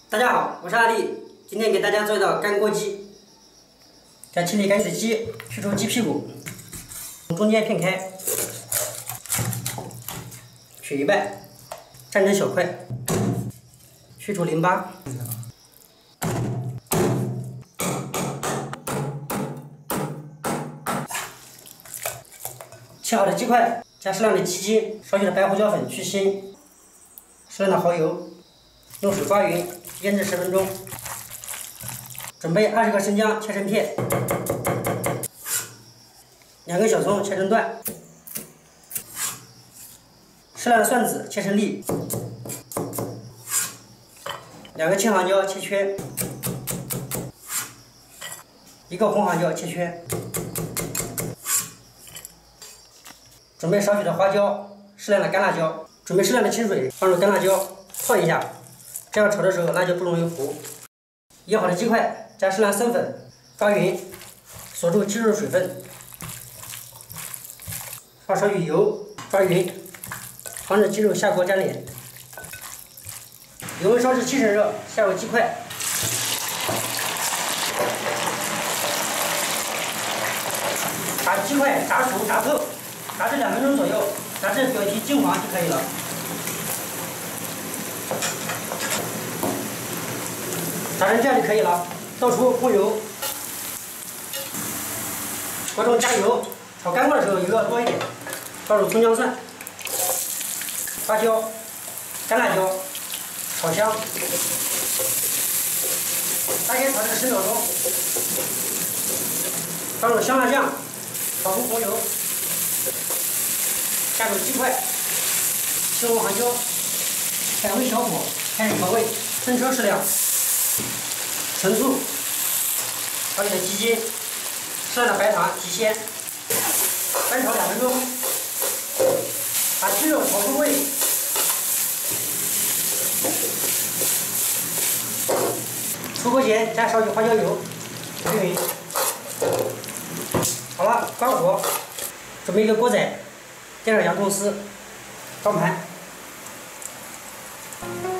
大家好，我是阿力，今天给大家做一道干锅鸡。在清理干净的鸡，去除鸡屁股，从中间片开，取一半，蘸成小块，去除淋巴。切好的鸡块，加适量的鸡精，少许的白胡椒粉去腥，适量的蚝油，用水刮匀，腌制10分钟。准备20个生姜切成片，2根小葱切成段，适量的蒜子切成粒，2个青黄椒切圈，1个红黄椒切圈。准备少许的花椒，适量的干辣椒，准备适量的清水，放入干辣椒泡一下，这样炒的时候辣椒不容易糊。腌好的鸡块加适量生粉，发匀，锁住鸡肉水分，放少许油，发匀，防止鸡肉下锅粘连。油温烧至7成热，下入鸡块，把鸡块炸熟炸透。炸至2分钟左右，炸至表皮金黄就可以了。炸成这样就可以了。倒出锅油，锅中加油，炒干锅的时候油要多一点。倒入葱姜蒜、花椒、干辣椒，炒香。大概炒至10秒钟，倒入香辣酱，炒出红油。下入鸡块、西红黄椒，改为小火，开始调味，生抽适量，陈醋，少许的鸡精，适量的白糖提鲜，翻炒2分钟，把鸡肉炒入味，出锅前加少许花椒油，均匀。好了，关火，准备一个锅仔。垫上洋葱丝，装盘。